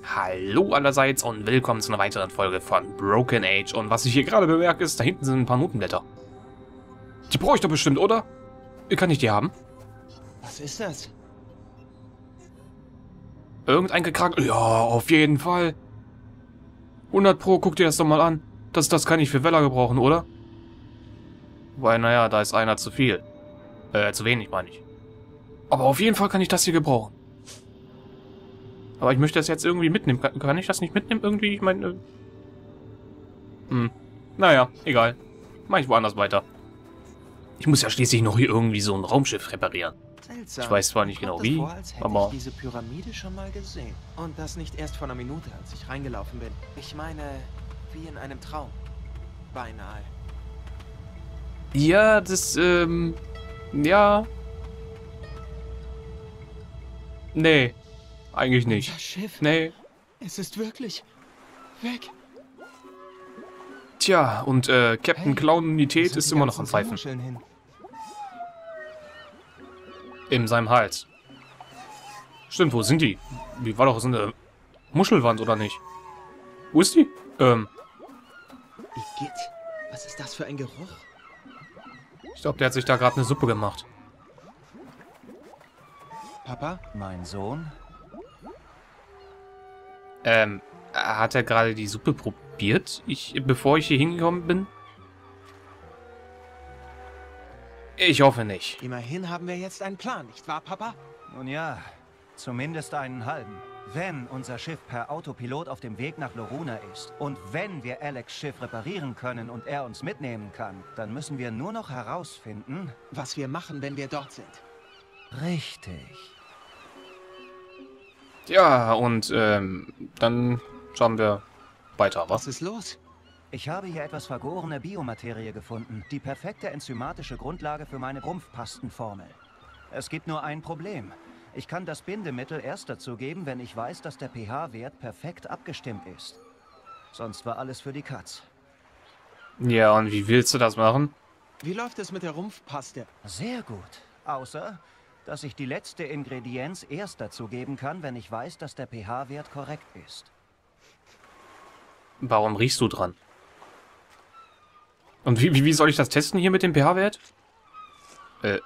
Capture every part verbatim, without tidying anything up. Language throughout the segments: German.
Hallo allerseits und willkommen zu einer weiteren Folge von Broken Age. Und was ich hier gerade bemerke ist, da hinten sind ein paar Notenblätter. Die brauche ich doch bestimmt, oder? Kann ich die haben? Was ist das? Irgendein gekrankt? Ja, auf jeden Fall. hundert Pro, guck dir das doch mal an. Das, das kann ich für Weller gebrauchen, oder? Weil, naja, da ist einer zu viel. Äh, zu wenig, meine ich. Aber auf jeden Fall kann ich das hier gebrauchen. Aber ich möchte das jetzt irgendwie mitnehmen. Kann, kann ich das nicht mitnehmen irgendwie? Ich meine... Äh hm. Naja, egal. Mach ich woanders weiter. Ich muss ja schließlich noch hier irgendwie so ein Raumschiff reparieren. Seltsam. Ich weiß zwar nicht genau wie, vor, als hätte aber... ich diese Pyramide schon mal gesehen. Und das nicht erst vor einer Minute, als ich reingelaufen bin. Ich meine, wie in einem Traum. Beinahe. Ja, das, ähm... Ja... Nee. Eigentlich nicht. Das Schiff. Nee. Es ist wirklich weg. Tja, und äh, Captain Hey, Clown-Unität wo ist sind immer die noch am ganzen Pfeifen. Seemuscheln hin? In seinem Hals. Stimmt, wo sind die? Die war doch so eine Muschelwand, oder nicht? Wo ist die? Ähm, Igitt, was ist das für ein Geruch? ich glaube, der hat sich da gerade eine Suppe gemacht. Papa? Mein Sohn? Ähm, hat er gerade die Suppe probiert, ich, bevor ich hier hingekommen bin? Ich hoffe nicht. Immerhin haben wir jetzt einen Plan, nicht wahr, Papa? Nun ja, zumindest einen halben. Wenn unser Schiff per Autopilot auf dem Weg nach Loruna ist und wenn wir Alex' Schiff reparieren können und er uns mitnehmen kann, dann müssen wir nur noch herausfinden... Was wir machen, wenn wir dort sind. Richtig. Ja, und ähm, dann schauen wir weiter, was? Was ist los? Ich habe hier etwas vergorene Biomaterie gefunden. Die perfekte enzymatische Grundlage für meine Rumpfpastenformel. Es gibt nur ein Problem. Ich kann das Bindemittel erst dazu geben, wenn ich weiß, dass der pH-Wert perfekt abgestimmt ist. Sonst war alles für die Katz. Ja, und wie willst du das machen? Wie läuft es mit der Rumpfpaste? Sehr gut. Außer, dass ich die letzte Ingredienz erst dazu geben kann, wenn ich weiß, dass der pH-Wert korrekt ist. Warum riechst du dran? Und wie, wie, wie soll ich das testen hier mit dem pH-Wert? Äh.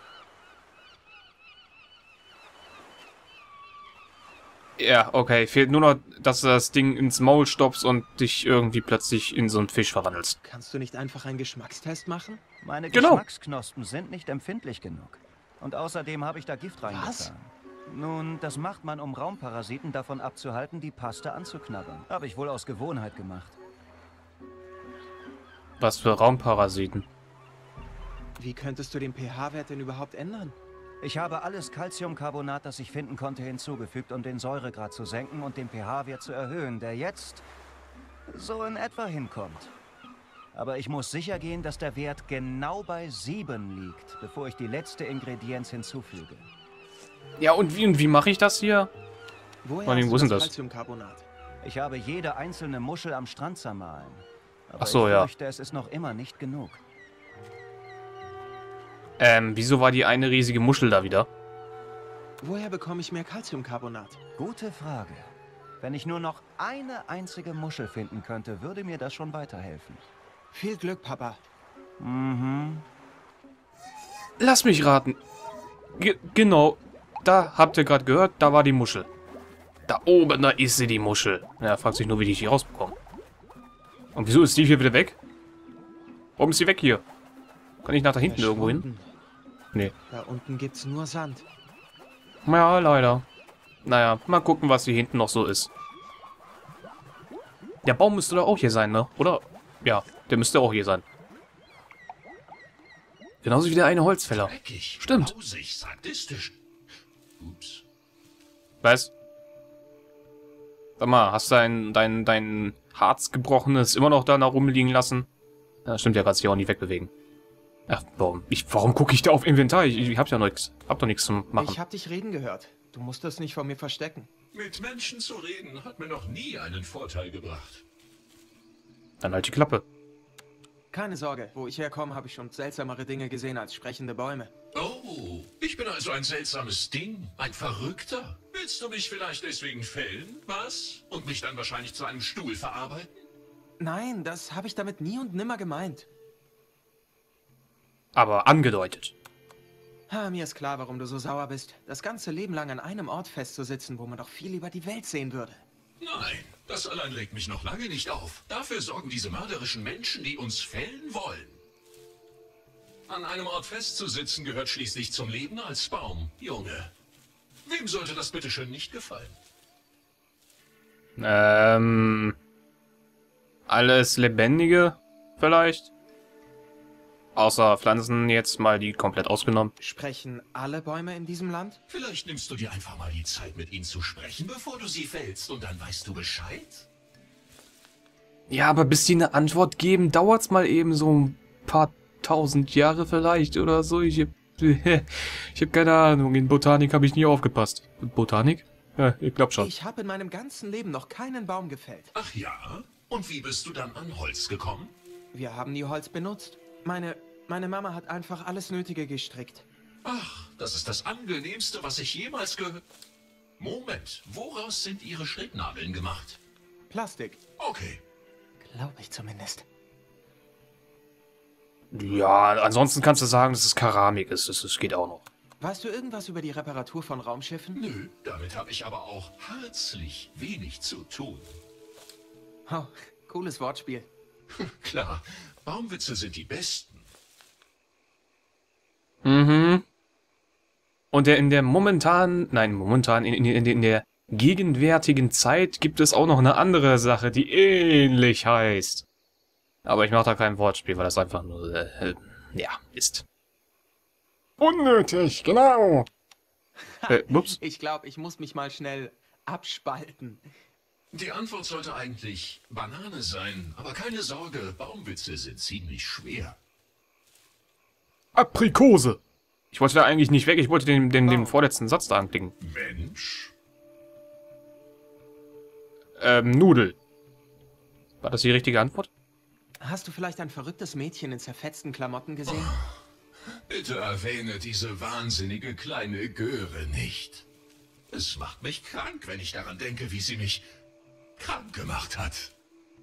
Ja, okay. Fehlt nur noch, dass du das Ding ins Maul stopfst und dich irgendwie plötzlich in so einen Fisch verwandelst. Kannst du nicht einfach einen Geschmackstest machen? Meine Genau. Geschmacksknospen sind nicht empfindlich genug. Und außerdem habe ich da Gift reingetan. Was? Nun, das macht man, um Raumparasiten davon abzuhalten, die Paste anzuknabbern. Habe ich wohl aus Gewohnheit gemacht. Was für Raumparasiten? Wie könntest du den pH-Wert denn überhaupt ändern? Ich habe alles Calciumcarbonat, das ich finden konnte, hinzugefügt, um den Säuregrad zu senken und den pH-Wert zu erhöhen, der jetzt so in etwa hinkommt. Aber ich muss sicher gehen, dass der Wert genau bei sieben liegt, bevor ich die letzte Ingredienz hinzufüge. Ja, und wie, und wie mache ich das hier? Woher Vor allem, hast wo du ist denn das das? Calciumcarbonat? Ich habe jede einzelne Muschel am Strand zermahlen. Aber Ach so, ich ja. fürchte, es ist noch immer nicht genug. Ähm, wieso war die eine riesige Muschel da wieder? Woher bekomme ich mehr Calciumcarbonat? Gute Frage. Wenn ich nur noch eine einzige Muschel finden könnte, würde mir das schon weiterhelfen. Viel Glück, Papa. Mhm. Lass mich raten. Ge genau. Da habt ihr gerade gehört, da war die Muschel. Da oben, da ist sie, die Muschel. Ja, fragt sich nur, wie ich die rausbekomme. Und wieso ist die hier wieder weg? Warum ist sie weg hier? Kann ich nach da hinten irgendwo hin? Verschwunden. Nee. Da unten gibt's nur Sand. Ja, leider. Naja, mal gucken, was hier hinten noch so ist. Der Baum müsste doch auch hier sein, ne? Oder? Ja, der müsste auch hier sein. Genauso wie der eine Holzfäller. Dreckig, Stimmt. grausig, sadistisch. Ups. Was? Sag mal, hast du dein, dein, dein Harz gebrochenes immer noch da nach rumliegen lassen? Ja, stimmt, der kann sich auch nicht wegbewegen. Ach, warum? Ich, warum gucke ich da auf Inventar? Ich, ich hab ja nichts. Hab doch nichts zum machen. Ich hab dich reden gehört. Du musst das nicht vor mir verstecken. Mit Menschen zu reden hat mir noch nie einen Vorteil gebracht. Dann halt die Klappe. Keine Sorge, wo ich herkomme, habe ich schon seltsamere Dinge gesehen als sprechende Bäume. Oh, ich bin also ein seltsames Ding, ein Verrückter. Willst du mich vielleicht deswegen fällen, was? Und mich dann wahrscheinlich zu einem Stuhl verarbeiten? Nein, das habe ich damit nie und nimmer gemeint. Aber angedeutet. Ha, mir ist klar, warum du so sauer bist. Das ganze Leben lang an einem Ort festzusitzen, wo man doch viel lieber die Welt sehen würde. Nein, das allein regt mich noch lange nicht auf. Dafür sorgen diese mörderischen Menschen, die uns fällen wollen. An einem Ort festzusitzen gehört schließlich zum Leben als Baum, Junge. Wem sollte das bitteschön nicht gefallen? Ähm... Alles Lebendige, vielleicht? Außer Pflanzen jetzt mal die komplett ausgenommen. Sprechen alle Bäume in diesem Land? Vielleicht nimmst du dir einfach mal die Zeit, mit ihnen zu sprechen, bevor du sie fällst, und dann weißt du Bescheid? Ja, aber bis die eine Antwort geben, dauert's mal eben so ein paar tausend Jahre vielleicht oder so. Ich hab, ich hab keine Ahnung, in Botanik habe ich nie aufgepasst. Botanik? Ja, ich glaub schon. Ich habe in meinem ganzen Leben noch keinen Baum gefällt. Ach ja? Und wie bist du dann an Holz gekommen? Wir haben nie Holz benutzt. Meine, meine Mama hat einfach alles Nötige gestrickt. Ach, das ist das Angenehmste, was ich jemals gehört... Moment, woraus sind ihre Stricknadeln gemacht? Plastik. Okay. Glaube ich zumindest. Ja, ansonsten kannst du sagen, dass es Keramik ist. Das, das geht auch noch. Weißt du irgendwas über die Reparatur von Raumschiffen? Nö, damit habe ich aber auch herzlich wenig zu tun. Oh, cooles Wortspiel. Klar, Baumwitze sind die besten. Mhm. Und der, in der momentanen, nein, momentan, in, in, in der gegenwärtigen Zeit gibt es auch noch eine andere Sache, die ähnlich heißt. Aber ich mache da kein Wortspiel, weil das einfach nur, äh, ja, ist. Unnötig, genau. äh, ups. Ich glaube, ich muss mich mal schnell abspalten. Die Antwort sollte eigentlich Banane sein, aber keine Sorge, Baumwitze sind ziemlich schwer. Aprikose. Ich wollte da eigentlich nicht weg, ich wollte den, den, den vorletzten Satz da anklicken. Mensch? Ähm, Nudel. War das die richtige Antwort? Hast du vielleicht ein verrücktes Mädchen in zerfetzten Klamotten gesehen? Bitte erwähne diese wahnsinnige kleine Göre nicht. Es macht mich krank, wenn ich daran denke, wie sie mich krank gemacht hat.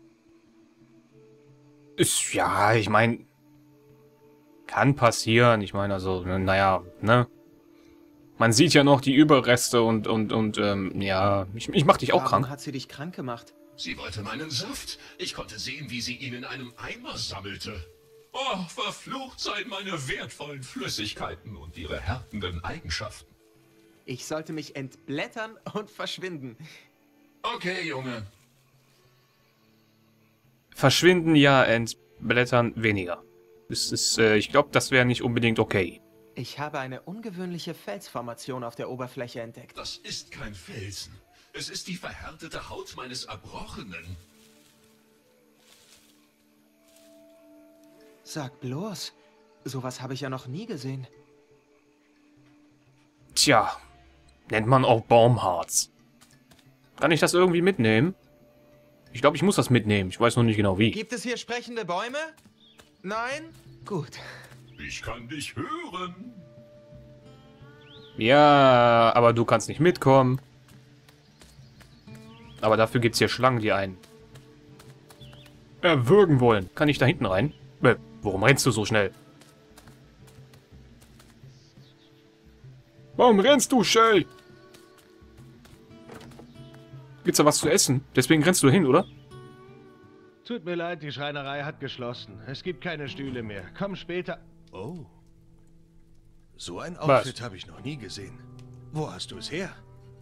Ist, ja, ich meine, kann passieren. Ich meine, also, naja, ne? Man sieht ja noch die Überreste und, und, und, ähm, ja, ich, ich mach dich auch Warum krank. hat sie dich krank gemacht? Sie wollte meinen Saft. Ich konnte sehen, wie sie ihn in einem Eimer sammelte. Oh, verflucht seien meine wertvollen Flüssigkeiten und ihre härtenden Eigenschaften. Ich sollte mich entblättern und verschwinden. Okay, Junge. Verschwinden ja, entblättern weniger. Das ist, äh, ich glaube, das wäre nicht unbedingt okay. Ich habe eine ungewöhnliche Felsformation auf der Oberfläche entdeckt. Das ist kein Felsen. Es ist die verhärtete Haut meines Erbrochenen. Sag bloß, sowas habe ich ja noch nie gesehen. Tja, nennt man auch Baumharz. Kann ich das irgendwie mitnehmen? Ich glaube, ich muss das mitnehmen. Ich weiß noch nicht genau wie. Gibt es hier sprechende Bäume? Nein? Gut. Ich kann dich hören. Ja, aber du kannst nicht mitkommen. Aber dafür gibt's hier Schlangen, die einen erwürgen wollen. Kann ich da hinten rein? Äh, warum rennst du so schnell? Warum rennst du, Shay? Gibt's da was zu essen? Deswegen rennst du hin, oder? Tut mir leid, die Schreinerei hat geschlossen. Es gibt keine Stühle mehr. Komm später. Oh. So ein Was? Outfit habe ich noch nie gesehen. Wo hast du es her?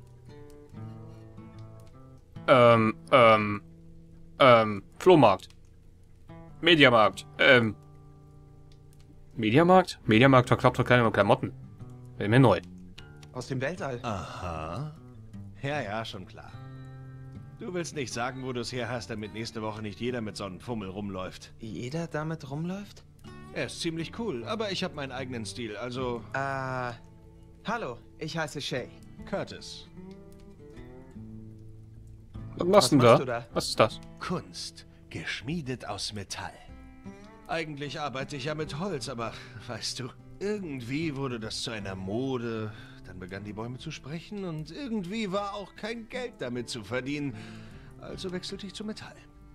Ähm, ähm, ähm, Flohmarkt. Mediamarkt. Ähm, Mediamarkt? Mediamarkt verkauft doch keine Klamotten. Wäre mir neu. Aus dem Weltall. Aha. Ja, ja, schon klar. Du willst nicht sagen, wo du es her hast, damit nächste Woche nicht jeder mit so einem Fummel rumläuft. Jeder damit rumläuft? Er ist ziemlich cool, aber ich habe meinen eigenen Stil, also Äh, hallo, ich heiße Shay. Curtis. Was machst du denn machst da? du da? Was ist das? Kunst, geschmiedet aus Metall. Eigentlich arbeite ich ja mit Holz, aber weißt du, irgendwie wurde das zu einer Mode, Dann begannen die Bäume zu sprechen und irgendwie war auch kein Geld damit zu verdienen. Also wechselte ich zu Metall.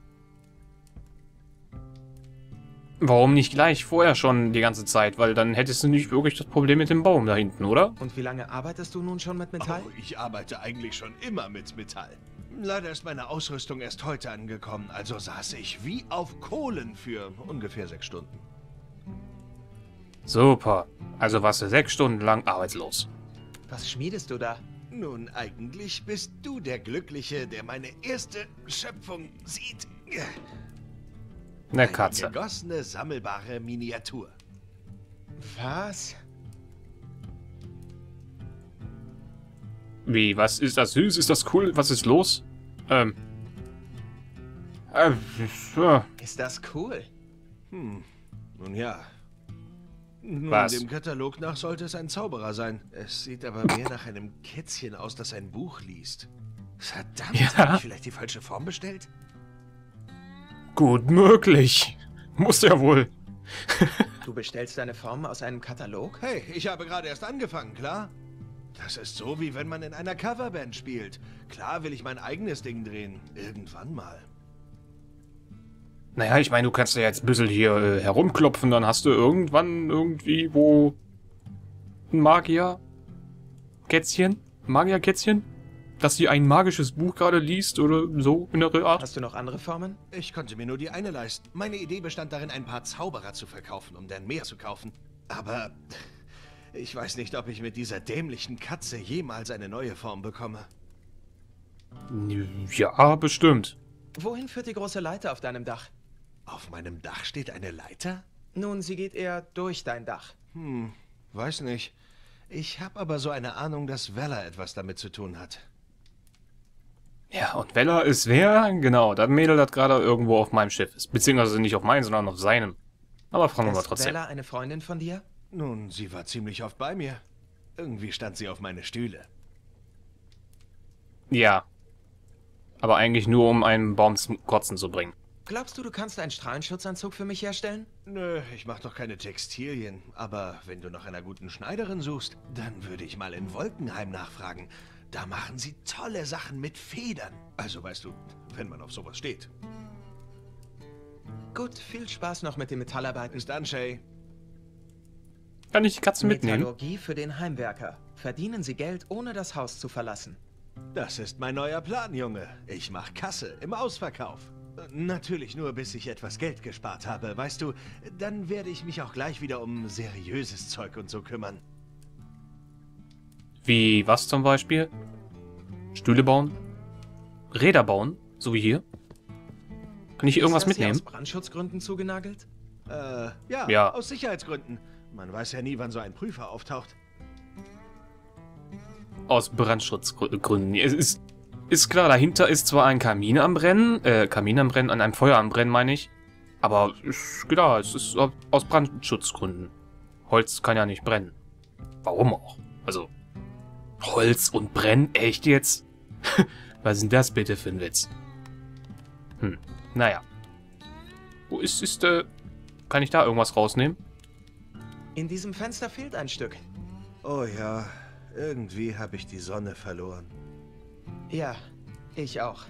Warum nicht gleich vorher schon die ganze Zeit? Weil dann hättest du nicht wirklich das Problem mit dem Baum da hinten, oder? Und wie lange arbeitest du nun schon mit Metall? Oh, ich arbeite eigentlich schon immer mit Metall. Leider ist meine Ausrüstung erst heute angekommen, also saß ich wie auf Kohlen für ungefähr sechs Stunden. Super. Also warst du sechs Stunden lang arbeitslos. Was schmiedest du da? Nun, eigentlich bist du der Glückliche, der meine erste Schöpfung sieht. Eine Katze. Eine gegossene, sammelbare Miniatur. Was? Wie, was ist das süß? Ist das cool? Was ist los? Ähm. Äh, ja. Ist das cool? Hm, nun ja. Nun, Was? dem Katalog nach sollte es ein Zauberer sein. Es sieht aber mehr nach einem Kätzchen aus, das ein Buch liest. Verdammt, Ja. habe ich vielleicht die falsche Form bestellt? Gut möglich. Muss ja wohl. Du bestellst deine Formen aus einem Katalog? Hey, ich habe gerade erst angefangen, klar? Das ist so, wie wenn man in einer Coverband spielt. Klar will ich mein eigenes Ding drehen. Irgendwann mal. Naja, ich meine, du kannst ja jetzt ein bisschen hier äh, herumklopfen, dann hast du irgendwann irgendwie wo ein Magier-Kätzchen? Magier-Kätzchen? Dass sie ein magisches Buch gerade liest oder so in der Art? Hast du noch andere Formen? Ich konnte mir nur die eine leisten. Meine Idee bestand darin, ein paar Zauberer zu verkaufen, um dann mehr zu kaufen. Aber ich weiß nicht, ob ich mit dieser dämlichen Katze jemals eine neue Form bekomme. Ja, bestimmt. Wohin führt die große Leiter auf deinem Dach? Auf meinem Dach steht eine Leiter? Nun, sie geht eher durch dein Dach. Hm, weiß nicht. Ich habe aber so eine Ahnung, dass Vella etwas damit zu tun hat. Ja, und Vella ist wer? Genau, das Mädel, das gerade irgendwo auf meinem Schiff ist. Beziehungsweise nicht auf meinem, sondern auf seinem. Aber fragen wir mal Ist trotzdem. Bella eine Freundin von dir? Nun, sie war ziemlich oft bei mir. Irgendwie stand sie auf meine Stühle. Ja. Aber eigentlich nur, um einen Baum zum Kotzen zu bringen. Glaubst du, du kannst einen Strahlenschutzanzug für mich herstellen? Nö, ich mach doch keine Textilien. Aber wenn du nach einer guten Schneiderin suchst, dann würde ich mal in Wolkenheim nachfragen. Da machen sie tolle Sachen mit Federn. Also weißt du, wenn man auf sowas steht. Gut, viel Spaß noch mit den Metallarbeiten. Bis dann, Shay. Kann ich die Katze mitnehmen? Metallurgie für den Heimwerker. Verdienen Sie Geld, ohne das Haus zu verlassen. Das ist mein neuer Plan, Junge. Ich mach Kasse im Ausverkauf. Natürlich nur, bis ich etwas Geld gespart habe. Weißt du, dann werde ich mich auch gleich wieder um seriöses Zeug und so kümmern. Wie, was zum Beispiel? Stühle bauen? Räder bauen? So wie hier? Kann ich irgendwas Ist das hier mitnehmen? aus Brandschutzgründen zugenagelt? Äh, ja, Ja. aus Sicherheitsgründen. Man weiß ja nie, wann so ein Prüfer auftaucht. Aus Brandschutzgründen. Es ist, ist klar, dahinter ist zwar ein Kamin am Brennen, äh, Kamin am Brennen, an einem Feuer am Brennen, meine ich. Aber ist klar, es ist aus Brandschutzgründen. Holz kann ja nicht brennen. Warum auch? Also, Holz und Brennen? Echt jetzt? Was ist denn das bitte für ein Witz? Hm, naja. Wo ist, ist, äh, kann ich da irgendwas rausnehmen? In diesem Fenster fehlt ein Stück. Oh ja, irgendwie habe ich die Sonne verloren. Ja, ich auch.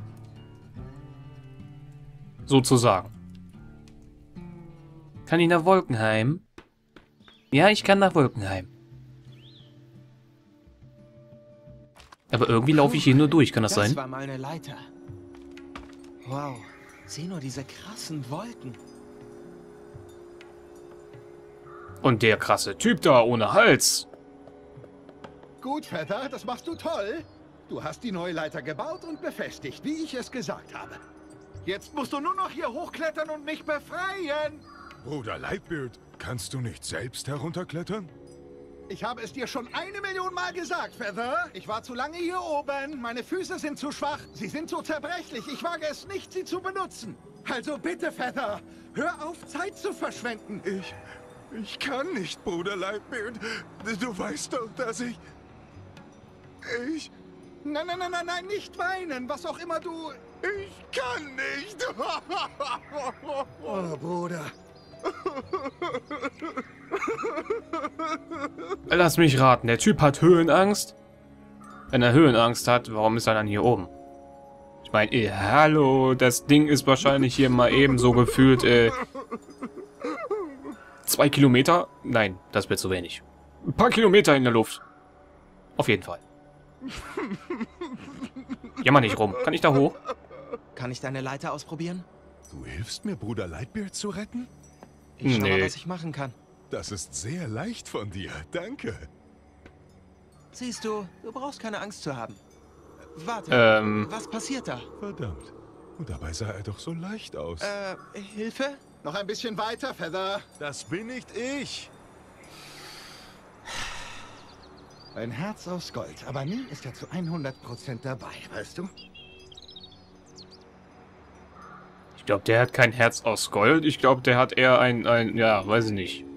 Sozusagen. Kann ich nach Wolkenheim? Ja, ich kann nach Wolkenheim. Aber irgendwie laufe ich hier nur durch, kann das, Das sein? war mal eine Leiter. Wow, sieh nur diese krassen Wolken. Und der krasse Typ da ohne Hals. Gut, Vetter, das machst du toll. Du hast die neue Leiter gebaut und befestigt, wie ich es gesagt habe. Jetzt musst du nur noch hier hochklettern und mich befreien. Bruder Lightbeard, kannst du nicht selbst herunterklettern? Ich habe es dir schon eine Million Mal gesagt, Feather. Ich war zu lange hier oben. Meine Füße sind zu schwach. Sie sind so zerbrechlich. Ich wage es nicht, sie zu benutzen. Also bitte, Feather, hör auf, Zeit zu verschwenden. Ich... ich kann nicht, Bruder Lightbeard. Du weißt doch, dass ich... Ich... Nein, nein, nein, nein, nein, nicht weinen, was auch immer du... Ich kann nicht. Oh, Bruder. Lass mich raten, der Typ hat Höhenangst? Wenn er Höhenangst hat, warum ist er dann hier oben? Ich meine, eh, hallo, das Ding ist wahrscheinlich hier mal eben so gefühlt, äh, zwei Kilometer? Nein, das wird zu wenig. Ein paar Kilometer in der Luft. Auf jeden Fall. Jammer nicht rum. Kann ich da hoch? Kann ich deine Leiter ausprobieren? Du hilfst mir, Bruder Lightbeard zu retten? Ich schau Nee. mal, was ich machen kann. Das ist sehr leicht von dir. Danke. Siehst du, du brauchst keine Angst zu haben. Warte, Ähm. was passiert da? Verdammt. Und dabei sah er doch so leicht aus. Äh, Hilfe? Noch ein bisschen weiter, Feather. Das bin nicht ich. Ein Herz aus Gold, aber nie ist er zu hundert Prozent dabei, weißt du? Ich glaube, der hat kein Herz aus Gold. Ich glaube, der hat eher ein, ein, ja, weiß ich nicht.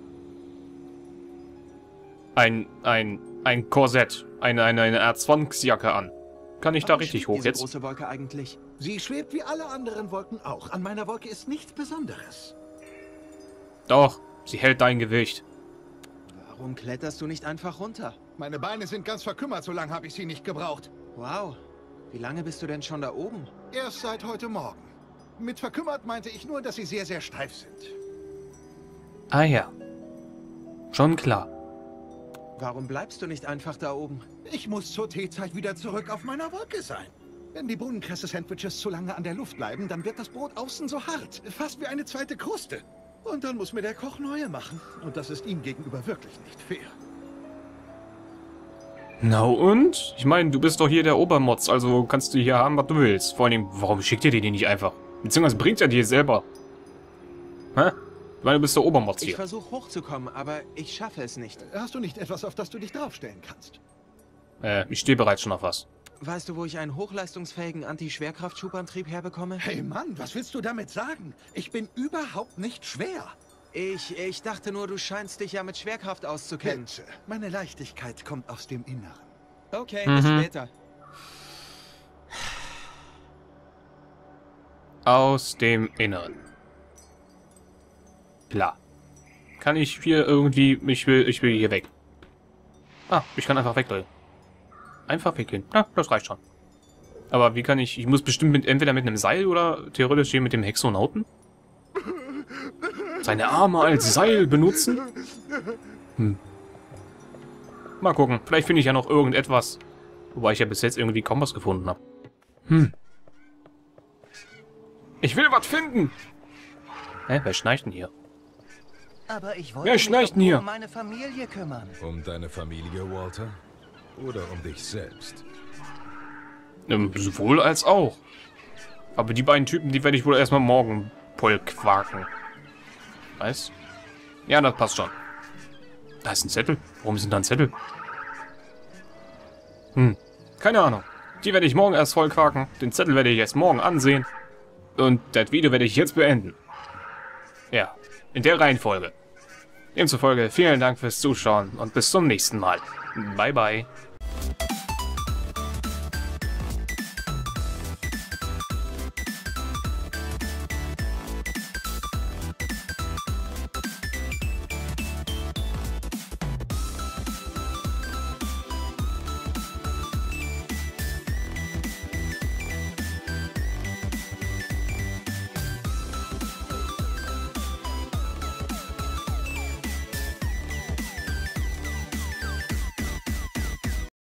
Ein, ein, ein Korsett. Eine, eine, eine Art Zwangsjacke an. Kann ich da Warum richtig schwebt hoch diese jetzt? große Wolke eigentlich? Sie schwebt wie alle anderen Wolken auch. An meiner Wolke ist nichts Besonderes. Doch, sie hält dein Gewicht. Warum kletterst du nicht einfach runter? Meine Beine sind ganz verkümmert, so lange habe ich sie nicht gebraucht. Wow, wie lange bist du denn schon da oben? Erst seit heute Morgen. Mit verkümmert meinte ich nur, dass sie sehr, sehr steif sind. Ah ja. Schon klar. Warum bleibst du nicht einfach da oben? Ich muss zur Teezeit wieder zurück auf meiner Wolke sein. Wenn die Bohnenkresse-Sandwiches zu lange an der Luft bleiben, dann wird das Brot außen so hart. Fast wie eine zweite Kruste. Und dann muss mir der Koch neue machen. Und das ist ihm gegenüber wirklich nicht fair. Na und? Ich meine, du bist doch hier der Obermotz, also kannst du hier haben, was du willst. Vor allem, warum schickt ihr dir die nicht einfach? Beziehungsweise bringt er dir selber. Hä? Ich meine, du bist der Obermotz Ich hier. versuche hochzukommen, aber ich schaffe es nicht. Hast du nicht etwas, auf das du dich draufstellen kannst? Äh, ich stehe bereits schon auf was. Weißt du, wo ich einen hochleistungsfähigen Anti-Schwerkraft-Schubantrieb herbekomme? Hey Mann, was willst du damit sagen? Ich bin überhaupt nicht schwer. Ich, ich dachte nur, du scheinst dich ja mit Schwerkraft auszukennen. Bitte. Meine Leichtigkeit kommt aus dem Inneren. Okay, Mhm. bis später. Aus dem Inneren. Klar. Kann ich hier irgendwie... Ich will, ich will hier weg. Ah, ich kann einfach wegdrehen. Einfach weggehen. Ja, das reicht schon. Aber wie kann ich... Ich muss bestimmt mit, entweder mit einem Seil oder theoretisch hier mit dem Hexonauten? Seine Arme als Seil benutzen? Hm. Mal gucken. Vielleicht finde ich ja noch irgendetwas. Wobei ich ja bis jetzt irgendwie kaum was gefunden habe. Hm. Ich will was finden! Hä, wer schnarcht denn hier? Aber ich Wer wollte mich schnarcht doch denn nur hier? um meine Familie kümmern. Um deine Familie, Walter? Oder um dich selbst? Ähm, sowohl als auch. Aber die beiden Typen, die werde ich wohl erstmal morgen voll quaken. Weißt? Ja, das passt schon. Da ist ein Zettel. Warum ist denn da ein Zettel? Hm, keine Ahnung. Die werde ich morgen erst voll quaken. Den Zettel werde ich erst morgen ansehen. Und das Video werde ich jetzt beenden. Ja, in der Reihenfolge. Demzufolge vielen Dank fürs Zuschauen und bis zum nächsten Mal. Bye, bye.